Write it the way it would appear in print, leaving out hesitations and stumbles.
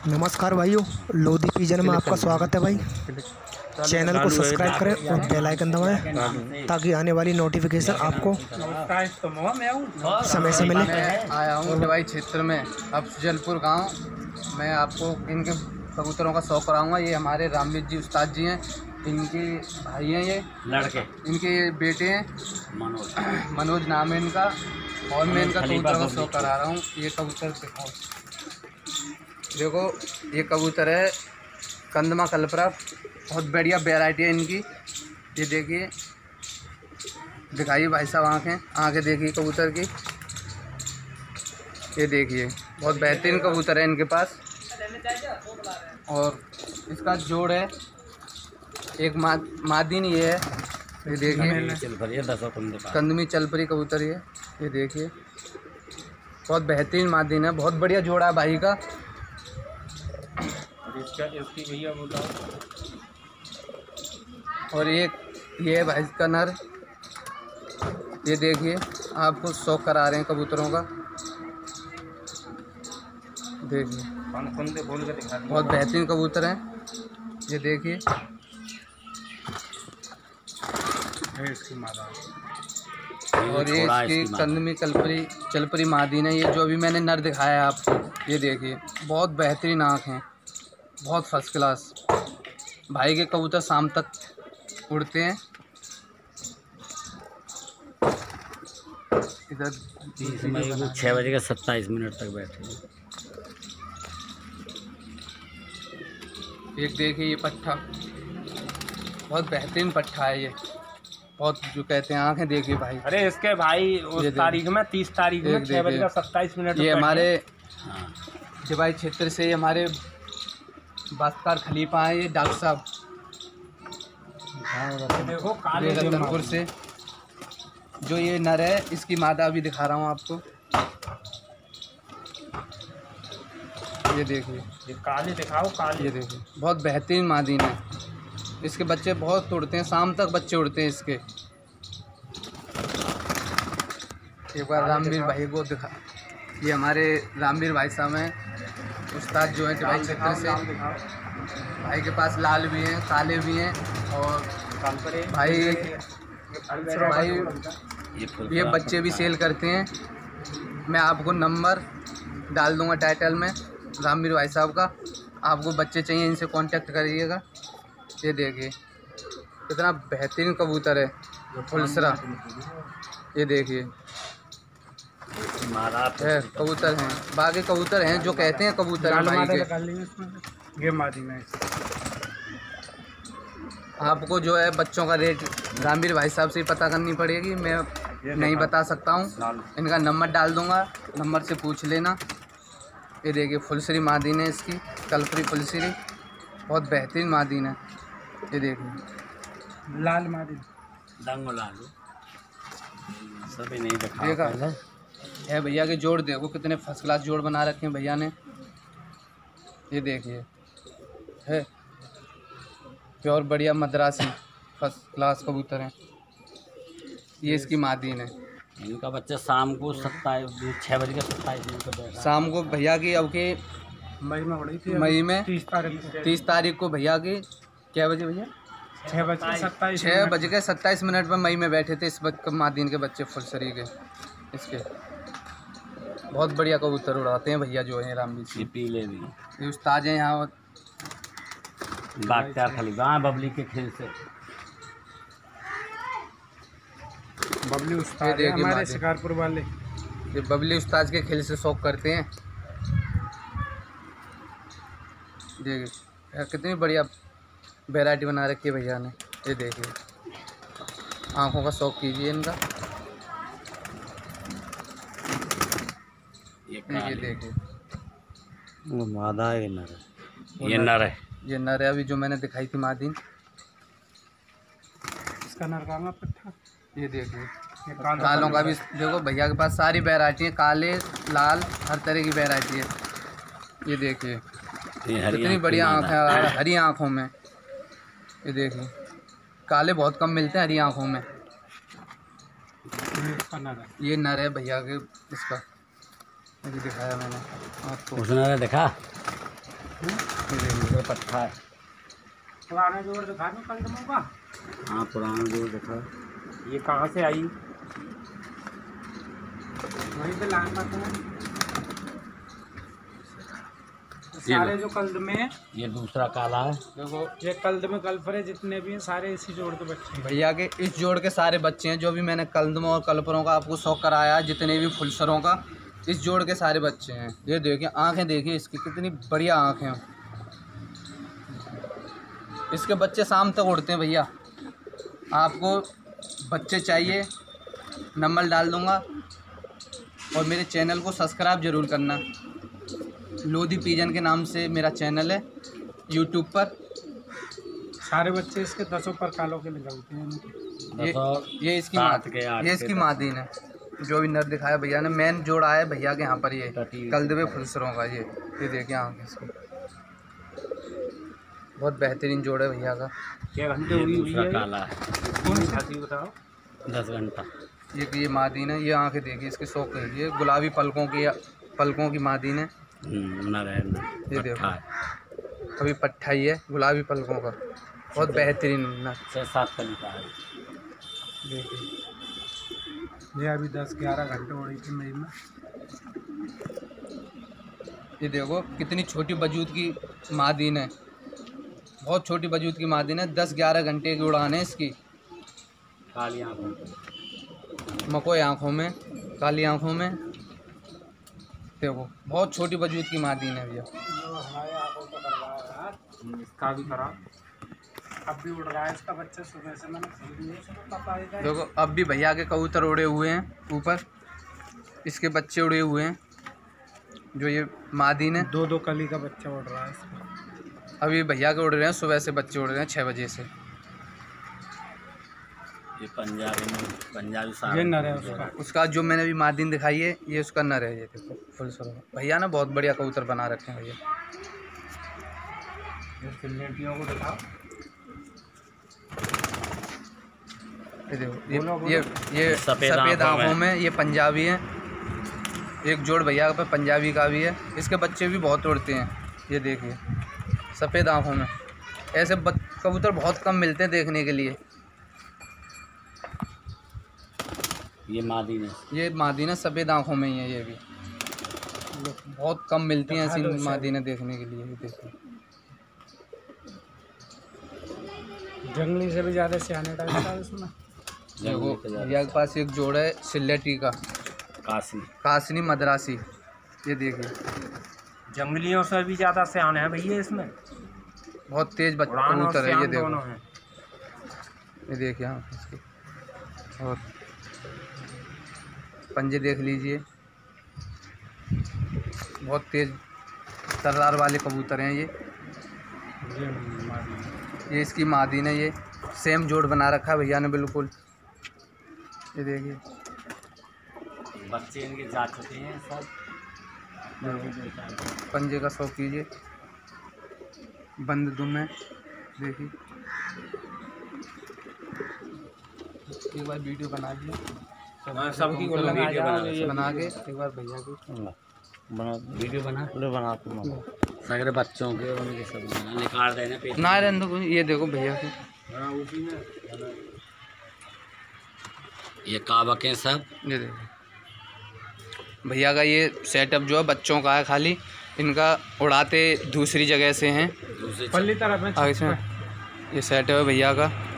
नमस्कार भाइयों, लोधी पिजन में आपका स्वागत है भाई। चैनल को सब्सक्राइब करें और बेल आइकन दबाएं ताकि आने वाली नोटिफिकेशन आपको समय से मिले। मैं आया हूँ दवाई क्षेत्र में, अब जलपुर गांव। मैं आपको इनके कबूतरों का शौक कराऊंगा। ये हमारे रामवीर जी उस्ताद जी हैं, इनके भाई हैं, ये लड़के, इनके बेटे हैं, मनोज नाम है इनका। और मैं इनका कबूतर का शौक करा रहा हूँ। ये कबूतर दिखाओ, देखो ये कबूतर है कंदमा कलपरा, बहुत बढ़िया वैरायटी है इनकी। ये देखिए, दिखाइए भाई साहब आंखें देखिए कबूतर की। ये देखिए, बहुत बेहतरीन कबूतर है इनके पास। और इसका जोड़ है एक मादीन ये है। ये देखिए, कंदमी चलपरी कबूतर ये देखिए, बहुत बेहतरीन मादीन है, बहुत बढ़िया जोड़ा है भाई का। इसकी भैया बताओ। और ये है भाई का नर। ये देखिए, आपको शौक करा रहे हैं कबूतरों का। देखिए, बहुत बेहतरीन कबूतर हैं। ये देखिए, इसकी मादा। और ये इसकी कंदमी चलपरी मादीन है। ये जो अभी मैंने नर दिखाया है आपको, ये देखिए, बहुत बेहतरीन आँख हैं, बहुत फर्स्ट क्लास। भाई के कबूतर शाम तक उड़ते हैं। इधर 30 मई को 6:27 तक बैठे। एक देखिए, ये पट्ठा बहुत बेहतरीन पट्ठा है। ये बहुत, जो कहते हैं, आंखें देखिए भाई। अरे इसके भाई उस तारीख में 30 तारीख में 6:27 ये हमारे दिवाई क्षेत्र से हमारे बास्कार खलीफा हैं, ये डॉक्टर साहब। देखो काले रतनपुर से जो ये नर है, इसकी मादा भी दिखा रहा हूँ आपको। ये देखिए, ये काले दिखाओ, काले। ये देखिए, बहुत बेहतरीन मादीन है। इसके बच्चे बहुत उड़ते हैं, शाम तक बच्चे उड़ते हैं इसके। एक बार रामवीर भाई को दिखा। ये हमारे रामवीर भाई साहब हैं, उस्ताद जो हैं दिवाई क्षेत्र से। भाई के पास लाल भी हैं, काले भी हैं। और भाई ये बच्चे भी सेल करते हैं। मैं आपको नंबर डाल दूंगा टाइटल में, रामवीर भाई साहब का। आपको बच्चे चाहिए, इनसे कांटेक्ट करिएगा। ये देखिए, कितना बेहतरीन कबूतर है फुलसरा। ये देखिए, कबूतर हैं, बाकी कबूतर हैं जो कहते हैं कबूतर हैं भाई के। आपको जो है बच्चों का रेट रामवीर भाई साहब से ही पता करनी पड़ेगी, मैं नहीं बता सकता हूँ। इनका नंबर डाल दूंगा, नंबर से पूछ लेना। ये देखिए, फुलसरी मादीन है इसकी, कलपरी फुलसरी, बहुत बेहतरीन मादीन है। ये देखिए, लाल मादी सभी नहीं देखा है भैया के जोड़। देखो कितने फर्स्ट क्लास जोड़ बना रखे हैं भैया ने। ये देखिए, है प्योर बढ़िया मद्रासी फर्स्ट क्लास कबूतर हैं। ये इसकी मादीन है। इनका बच्चा शाम को 6:27 शाम को भैया की, अब के मई में हो रही थी, मई में 30 तारीख को भैया की। क्या बजे भैया? 6:27 पर मई में बैठे थे इस मादीन के बच्चे फुलसरी के। इसके बहुत बढ़िया कबूतर उड़ाते हैं भैया जो है रामवीर जी। पीले भी ये उस्ताद हैं यहाँ बागतार खलीफा, बबली के खेल से। बबली उस्ताद है हमारे शिकारपुर वाले। ये बबली उस्ताद के खेल से शौक करते हैं। देखिए, कितनी बढ़िया वैरायटी बना रखी है भैया ने। ये देखिए, आंखों का शौक कीजिए इनका। ये देखिए, मादा है, नर है। ये नर है। ये नर है, अभी जो मैंने दिखाई थी मादीन। इसका नर का पट्टा। ये देखिए, कालों का भी देखो भैया के पास सारी वैरायटी है, काले लाल हर तरह की वैरायटी है। ये देखिए, कितनी बढ़िया आँख है, हरी आँखों में। ये देखिए, काले बहुत कम मिलते हैं हरी आँखों में। ये नर है भैया के, इसका अभी दिखाया मैंने आपको। उसने देखा ये पट्टा है। पुराना जोड़ दिखा दो कलदमों का। हाँ पुराना जोड़ दिखा। ये कहाँ से आई? वहीं पे लाइन में सारे जो कलदमे हैं, ये दूसरा काला है। देखो ये कलदमे कल्फरे जितने भी हैं सारे इसी जोड़ के बच्चे हैं। भैया के इस जोड़ के सारे बच्चे हैं जो भी मैंने कलदमों और कल्परों का आपको शौक कराया, जितने भी फुलसरों का, इस जोड़ के सारे बच्चे हैं। ये देखिए आंखें, देखिए इसकी कितनी बढ़िया आंखें हैं। इसके बच्चे शाम तक उड़ते हैं भैया। आपको बच्चे चाहिए, नंबर डाल दूंगा और मेरे चैनल को सब्सक्राइब ज़रूर करना। लोधी पिजन के नाम से मेरा चैनल है यूट्यूब पर। सारे बच्चे इसके 10 प्रकारों के निकलते हैं। ये इसकी मादीन है जो भी नर दिखाया भैया ने। मेन जोड़ आया भैया के यहाँ पर ये कलदमे फुलसरों का। ये देखिए आंखें इसकी, बहुत बेहतरीन जोड़ है भैया का। क्या घंटे हुई हुई है? काला है। कौन सी बताओ? 10 घंटा। ये मादीन है। ये आंखें देखिए इसके शौक है। ये गुलाबी पलकों की मादीन है। ये देखो अभी पट्टा ही है गुलाबी पलकों का, बहुत बेहतरीन नर। 6-7 कली का है। देखिए ये अभी 10-11 घंटे उड़ी थी मई में। ये देखो कितनी छोटी वजूद की मादीन है, बहुत छोटी वजूद की मादीन है। 10-11 घंटे की उड़ान है इसकी। काली आंखों, मकोई आँखों में, काली आँखों में। देखो बहुत छोटी वजूद की मादीन है भैया। इसका भी करा, अब भी उड़ रहा है इसका बच्चा। सुबह से मैंने देखो अब भी भैया के कबूतर उड़े हुए हैं ऊपर, इसके बच्चे उड़े हुए हैं। जो ये मादीन है, 2-2 कली का बच्चा उड़ रहा है इसका। अभी भैया के उड़ रहे हैं, सुबह से बच्चे उड़ रहे हैं 6 बजे से। ये पंजाबी ये नर है उसका। उसका जो मैंने अभी मादीन दिखाई है ये उसका नर है। ये देखो फुल सर भैया ना बहुत बढ़िया कबूतर बना रखे हैं भैया। सिलेटियों को दिखाओ। ये देखो ये सफ़ेद आँखों में ये पंजाबी है। एक जोड़ भैया पे पंजाबी का भी है। इसके बच्चे भी बहुत उड़ते हैं। ये देखिए सफ़ेद आँखों में। ऐसे कबूतर बहुत कम मिलते हैं देखने के लिए। ये मादीन है, सफ़ेद आँखों में ही है। ये भी बहुत कम मिलती हैं ऐसी मादीनें देखने के लिए। ये देखिए जंगली से भी ज़्यादा सियाने टाइप का इसमें। देखो भैया के पास एक जोड़ है सिलेटी का, कासनी मद्रासी। ये देखिए जंगलियों से भी ज़्यादा सियाने हैं भैया इसमें। बहुत तेज कबूतर है। ये देखो हैं। ये देखिए हाँ इसके और पंजे देख लीजिए, बहुत तेज तर्रार वाले कबूतर हैं ये इसकी मादीन है। ये सेम जोड़ बना रखा है भैया ने बिल्कुल। ये देखिए बच्चे इनके जा चुके हैं सब। पंजे का शौक कीजिए, बंद दुम है। देखिए एक बार वीडियो बना दिया सबकी बना के एक बार भैया की वीडियो बना सगरे बच्चों के उनके सब निकाल देने पे ना रहने। ये देखो भैया के ये काबक हैं सब। ये देखो भैया का ये सेटअप जो है बच्चों का है खाली। इनका उड़ाते दूसरी जगह से हैं, पल्ली तरफ में। इसमें ये सेटअप है भैया का।